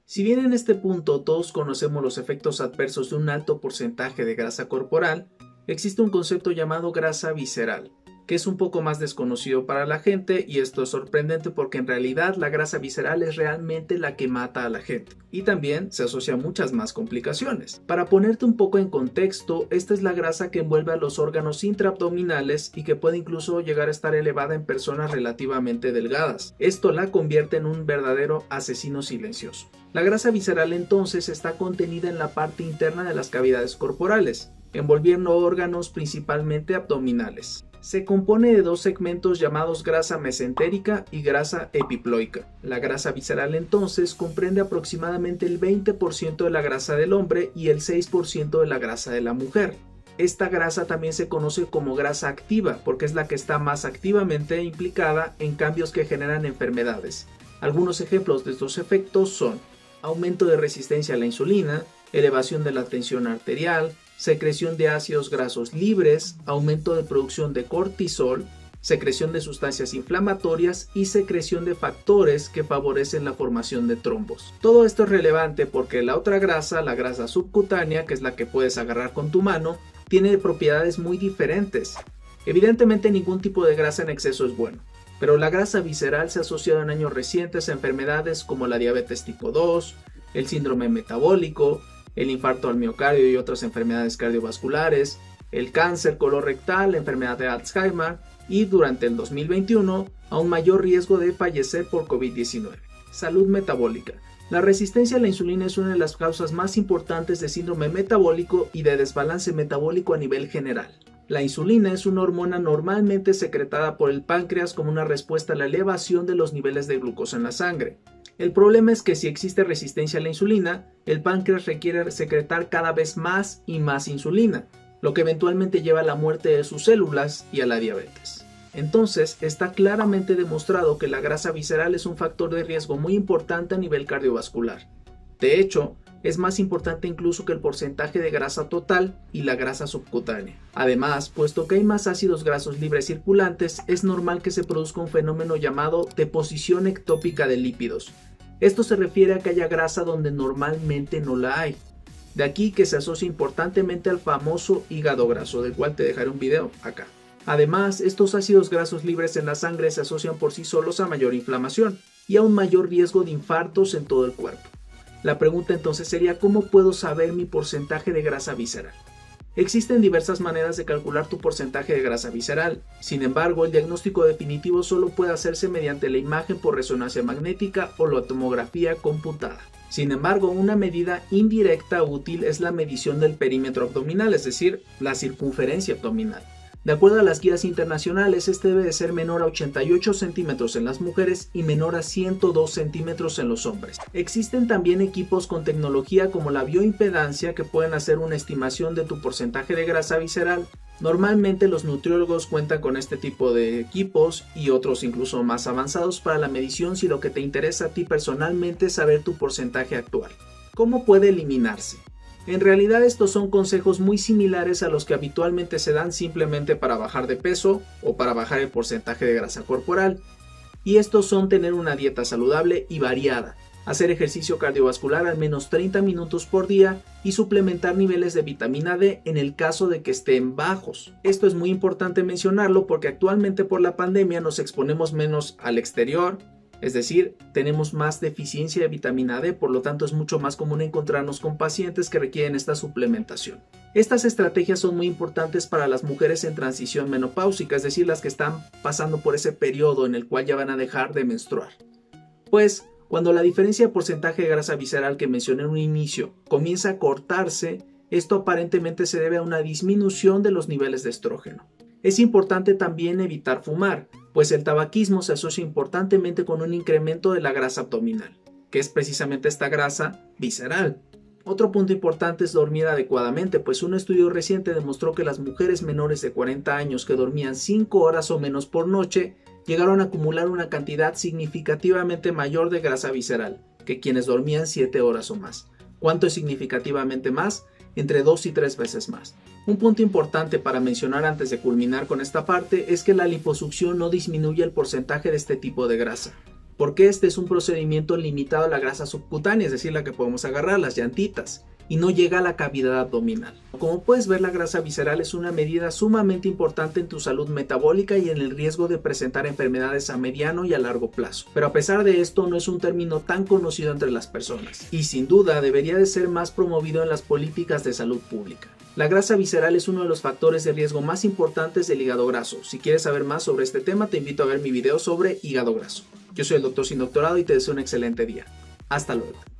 Si bien en este punto todos conocemos los efectos adversos de un alto porcentaje de grasa corporal, existe un concepto llamado grasa visceral, que es un poco más desconocido para la gente, y esto es sorprendente porque en realidad la grasa visceral es realmente la que mata a la gente, y también se asocia a muchas más complicaciones. Para ponerte un poco en contexto, esta es la grasa que envuelve a los órganos intraabdominales y que puede incluso llegar a estar elevada en personas relativamente delgadas. Esto la convierte en un verdadero asesino silencioso. La grasa visceral entonces está contenida en la parte interna de las cavidades corporales, envolviendo órganos principalmente abdominales. Se compone de dos segmentos llamados grasa mesentérica y grasa epiploica. La grasa visceral entonces comprende aproximadamente el 20% de la grasa del hombre y el 6% de la grasa de la mujer. Esta grasa también se conoce como grasa activa porque es la que está más activamente implicada en cambios que generan enfermedades. Algunos ejemplos de estos efectos son aumento de resistencia a la insulina, elevación de la tensión arterial, secreción de ácidos grasos libres, aumento de producción de cortisol, secreción de sustancias inflamatorias y secreción de factores que favorecen la formación de trombos. Todo esto es relevante porque la otra grasa, la grasa subcutánea, que es la que puedes agarrar con tu mano, tiene propiedades muy diferentes. Evidentemente ningún tipo de grasa en exceso es bueno, pero la grasa visceral se ha asociado en años recientes a enfermedades como la diabetes tipo 2, el síndrome metabólico, el infarto al miocardio y otras enfermedades cardiovasculares, el cáncer colorectal, la enfermedad de Alzheimer y durante el 2021 a un mayor riesgo de fallecer por COVID-19. Salud metabólica. La resistencia a la insulina es una de las causas más importantes de síndrome metabólico y de desbalance metabólico a nivel general. La insulina es una hormona normalmente secretada por el páncreas como una respuesta a la elevación de los niveles de glucosa en la sangre. El problema es que si existe resistencia a la insulina, el páncreas requiere secretar cada vez más y más insulina, lo que eventualmente lleva a la muerte de sus células y a la diabetes. Entonces, está claramente demostrado que la grasa visceral es un factor de riesgo muy importante a nivel cardiovascular. De hecho, es más importante incluso que el porcentaje de grasa total y la grasa subcutánea. Además, puesto que hay más ácidos grasos libres circulantes, es normal que se produzca un fenómeno llamado deposición ectópica de lípidos. Esto se refiere a que haya grasa donde normalmente no la hay. De aquí que se asocia importantemente al famoso hígado graso, del cual te dejaré un video acá. Además, estos ácidos grasos libres en la sangre se asocian por sí solos a mayor inflamación y a un mayor riesgo de infartos en todo el cuerpo. La pregunta entonces sería, ¿cómo puedo saber mi porcentaje de grasa visceral? Existen diversas maneras de calcular tu porcentaje de grasa visceral. Sin embargo, el diagnóstico definitivo solo puede hacerse mediante la imagen por resonancia magnética o la tomografía computada. Sin embargo, una medida indirecta útil es la medición del perímetro abdominal, es decir, la circunferencia abdominal. De acuerdo a las guías internacionales, este debe de ser menor a 88 centímetros en las mujeres y menor a 102 centímetros en los hombres. Existen también equipos con tecnología como la bioimpedancia que pueden hacer una estimación de tu porcentaje de grasa visceral. Normalmente los nutriólogos cuentan con este tipo de equipos y otros incluso más avanzados para la medición si lo que te interesa a ti personalmente es saber tu porcentaje actual. ¿Cómo puede eliminarse? En realidad estos son consejos muy similares a los que habitualmente se dan simplemente para bajar de peso o para bajar el porcentaje de grasa corporal. Y estos son tener una dieta saludable y variada, hacer ejercicio cardiovascular al menos 30 minutos por día y suplementar niveles de vitamina D en el caso de que estén bajos. Esto es muy importante mencionarlo porque actualmente por la pandemia nos exponemos menos al exterior. Es decir, tenemos más deficiencia de vitamina D, por lo tanto es mucho más común encontrarnos con pacientes que requieren esta suplementación. Estas estrategias son muy importantes para las mujeres en transición menopáusica, es decir, las que están pasando por ese periodo en el cual ya van a dejar de menstruar. Pues, cuando la diferencia de porcentaje de grasa visceral que mencioné en un inicio comienza a cortarse, esto aparentemente se debe a una disminución de los niveles de estrógeno. Es importante también evitar fumar, pues el tabaquismo se asocia importantemente con un incremento de la grasa abdominal, que es precisamente esta grasa visceral. Otro punto importante es dormir adecuadamente, pues un estudio reciente demostró que las mujeres menores de 40 años que dormían 5 horas o menos por noche llegaron a acumular una cantidad significativamente mayor de grasa visceral que quienes dormían 7 horas o más. ¿Cuánto es significativamente más? Entre 2 y 3 veces más. Un punto importante para mencionar antes de culminar con esta parte es que la liposucción no disminuye el porcentaje de este tipo de grasa. porque este es un procedimiento limitado a la grasa subcutánea, es decir, la que podemos agarrar, las llantitas, y no llega a la cavidad abdominal. Como puedes ver, la grasa visceral es una medida sumamente importante en tu salud metabólica y en el riesgo de presentar enfermedades a mediano y a largo plazo. Pero a pesar de esto, no es un término tan conocido entre las personas, y sin duda debería de ser más promovido en las políticas de salud pública. La grasa visceral es uno de los factores de riesgo más importantes del hígado graso. Si quieres saber más sobre este tema, te invito a ver mi video sobre hígado graso. Yo soy el Doctor Sin Doctorado y te deseo un excelente día. Hasta luego.